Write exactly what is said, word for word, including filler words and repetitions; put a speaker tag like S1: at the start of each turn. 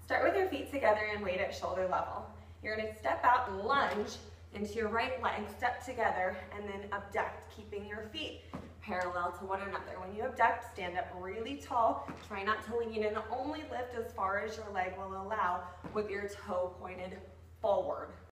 S1: Start with your feet together and weight at shoulder level. You're gonna step out and lunge into your right leg, step together, and then abduct, keeping your feet parallel to one another. When you abduct, stand up really tall. Try not to lean and only lift as far as your leg will allow with your toe pointed forward.